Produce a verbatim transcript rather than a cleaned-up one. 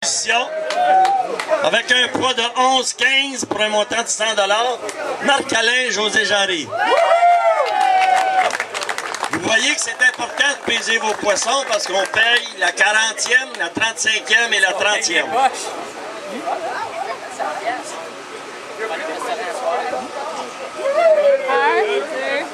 Avec un poids de onze quinze pour un montant de cent dollars, Marc-Alain José Jarry. Vous voyez que c'est important de peser vos poissons parce qu'on paye la quarantième, la trente-cinquième et la trentième. Un, deux,